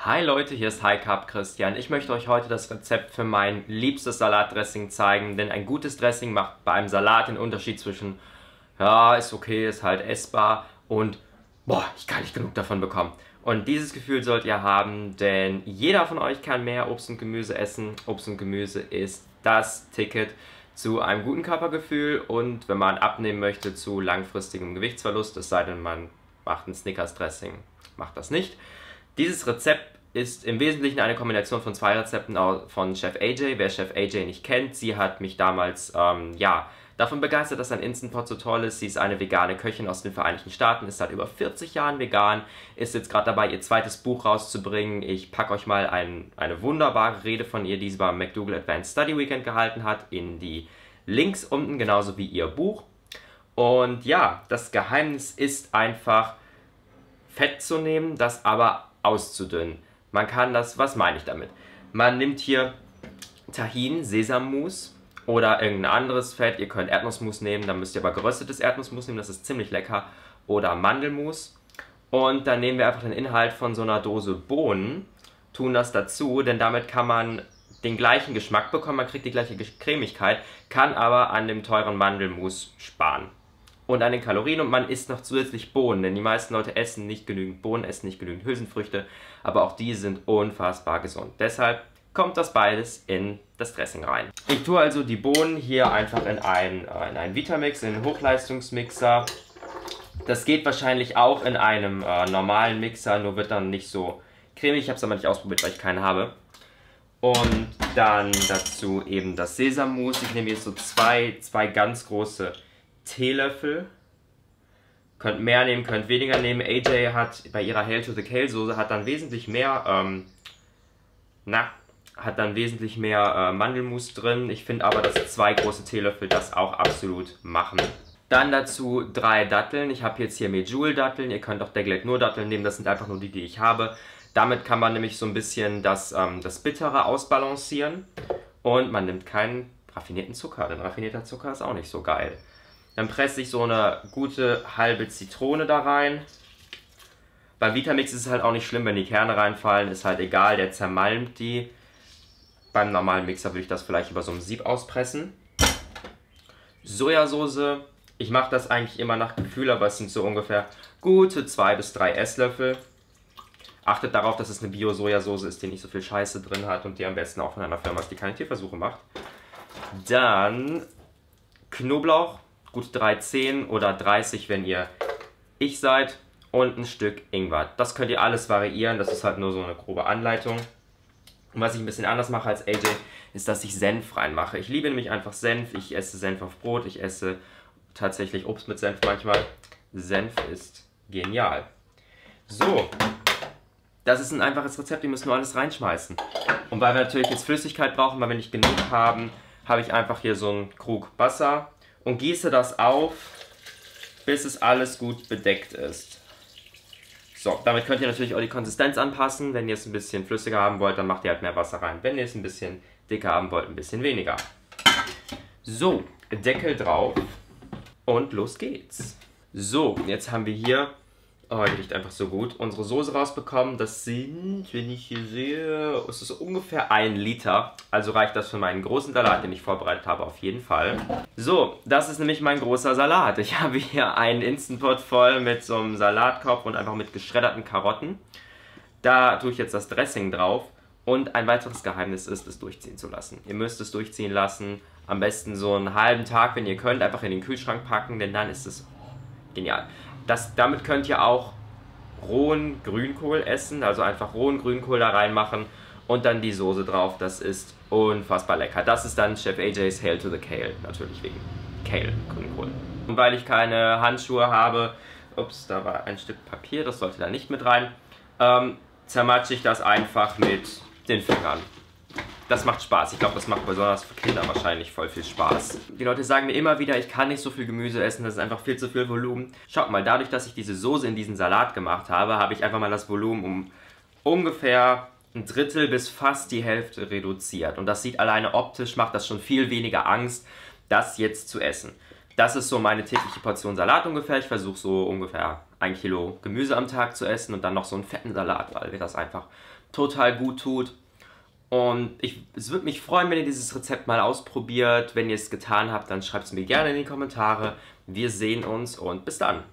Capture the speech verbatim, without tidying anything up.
Hi Leute, hier ist High Carb Christian. Ich möchte euch heute das Rezept für mein liebstes Salatdressing zeigen, denn ein gutes Dressing macht bei einem Salat den Unterschied zwischen, ja, ist okay, ist halt essbar und, boah, ich kann nicht genug davon bekommen. Und dieses Gefühl sollt ihr haben, denn jeder von euch kann mehr Obst und Gemüse essen. Obst und Gemüse ist das Ticket zu einem guten Körpergefühl und wenn man abnehmen möchte, zu langfristigem Gewichtsverlust, es sei denn, man macht ein Snickers-Dressing, macht das nicht. Dieses Rezept ist im Wesentlichen eine Kombination von zwei Rezepten von Chef A J. Wer Chef A J nicht kennt, sie hat mich damals ähm, ja, davon begeistert, dass ein Instant Pot so toll ist. Sie ist eine vegane Köchin aus den Vereinigten Staaten, ist seit über vierzig Jahren vegan, ist jetzt gerade dabei, ihr zweites Buch rauszubringen. Ich packe euch mal ein, eine wunderbare Rede von ihr, die sie beim McDougall Advanced Study Weekend gehalten hat, in die Links unten, genauso wie ihr Buch. Und ja, das Geheimnis ist einfach, Fett zu nehmen, das aber auszudünnen. Man kann das, was meine ich damit? Man nimmt hier Tahin, Sesammus oder irgendein anderes Fett. Ihr könnt Erdnussmus nehmen, dann müsst ihr aber geröstetes Erdnussmus nehmen, das ist ziemlich lecker. Oder Mandelmus. Und dann nehmen wir einfach den Inhalt von so einer Dose Bohnen, tun das dazu, denn damit kann man den gleichen Geschmack bekommen, man kriegt die gleiche Cremigkeit, kann aber an dem teuren Mandelmus sparen. Und an den Kalorien, und man isst noch zusätzlich Bohnen, denn die meisten Leute essen nicht genügend Bohnen, essen nicht genügend Hülsenfrüchte, aber auch die sind unfassbar gesund. Deshalb kommt das beides in das Dressing rein. Ich tue also die Bohnen hier einfach in einen, äh, in einen Vitamix, in einen Hochleistungsmixer. Das geht wahrscheinlich auch in einem äh, normalen Mixer, nur wird dann nicht so cremig. Ich habe es aber nicht ausprobiert, weil ich keinen habe. Und dann dazu eben das Sesammus. Ich nehme jetzt so zwei, zwei ganz große Teelöffel. Könnt mehr nehmen, könnt weniger nehmen. A J hat bei ihrer Hail to the Kale Soße hat dann wesentlich mehr, ähm, na, hat dann wesentlich mehr äh, Mandelmus drin. Ich finde aber, dass zwei große Teelöffel das auch absolut machen. Dann dazu drei Datteln. Ich habe jetzt hier Medjool-Datteln. Ihr könnt auch Deglet-Nur-Datteln nehmen. Das sind einfach nur die, die ich habe. Damit kann man nämlich so ein bisschen das, ähm, das Bittere ausbalancieren. Und man nimmt keinen raffinierten Zucker, denn raffinierter Zucker ist auch nicht so geil. Dann presse ich so eine gute halbe Zitrone da rein. Beim Vitamix ist es halt auch nicht schlimm, wenn die Kerne reinfallen, ist halt egal, der zermalmt die. Beim normalen Mixer würde ich das vielleicht über so ein Sieb auspressen. Sojasauce, ich mache das eigentlich immer nach Gefühl, aber es sind so ungefähr gute zwei bis drei Esslöffel. Achtet darauf, dass es eine Bio-Sojasauce ist, die nicht so viel Scheiße drin hat und die am besten auch von einer Firma ist, die keine Tierversuche macht. Dann Knoblauch. Gut dreizehn oder dreißig, wenn ihr ich seid, und ein Stück Ingwer. Das könnt ihr alles variieren, das ist halt nur so eine grobe Anleitung. Und was ich ein bisschen anders mache als A J, ist, dass ich Senf reinmache. Ich liebe nämlich einfach Senf, ich esse Senf auf Brot, ich esse tatsächlich Obst mit Senf manchmal. Senf ist genial. So, das ist ein einfaches Rezept, ihr müsst nur alles reinschmeißen. Und weil wir natürlich jetzt Flüssigkeit brauchen, weil wir nicht genug haben, habe ich einfach hier so einen Krug Wasser und gieße das auf, bis es alles gut bedeckt ist. So, damit könnt ihr natürlich auch die Konsistenz anpassen. Wenn ihr es ein bisschen flüssiger haben wollt, dann macht ihr halt mehr Wasser rein. Wenn ihr es ein bisschen dicker haben wollt, ein bisschen weniger. So, Deckel drauf und los geht's. So, jetzt haben wir hier, oh, die riecht einfach so gut, unsere Soße rausbekommen. Das sind, wenn ich hier sehe, es ist ungefähr ein Liter. Also reicht das für meinen großen Salat, den ich vorbereitet habe, auf jeden Fall. So, das ist nämlich mein großer Salat. Ich habe hier einen Instant Pot voll mit so einem Salatkopf und einfach mit geschredderten Karotten. Da tue ich jetzt das Dressing drauf. Und ein weiteres Geheimnis ist, es durchziehen zu lassen. Ihr müsst es durchziehen lassen. Am besten so einen halben Tag, wenn ihr könnt, einfach in den Kühlschrank packen, denn dann ist es genial. Das, damit könnt ihr auch rohen Grünkohl essen, also einfach rohen Grünkohl da reinmachen und dann die Soße drauf. Das ist unfassbar lecker. Das ist dann Chef A J's Hail to the Kale, natürlich wegen Kale, Grünkohl. Und weil ich keine Handschuhe habe, ups, da war ein Stück Papier, das sollte da nicht mit rein, ähm, zermatsche ich das einfach mit den Fingern. Das macht Spaß. Ich glaube, das macht besonders für Kinder wahrscheinlich voll viel Spaß. Die Leute sagen mir immer wieder, ich kann nicht so viel Gemüse essen, das ist einfach viel zu viel Volumen. Schaut mal, dadurch, dass ich diese Soße in diesen Salat gemacht habe, habe ich einfach mal das Volumen um ungefähr ein Drittel bis fast die Hälfte reduziert. Und das sieht alleine optisch, macht das schon viel weniger Angst, das jetzt zu essen. Das ist so meine tägliche Portion Salat ungefähr. Ich versuche so ungefähr ein Kilo Gemüse am Tag zu essen und dann noch so einen fetten Salat, weil mir das einfach total gut tut. Und ich, es würde mich freuen, wenn ihr dieses Rezept mal ausprobiert. Wenn ihr es getan habt, dann schreibt es mir gerne in die Kommentare. Wir sehen uns und bis dann.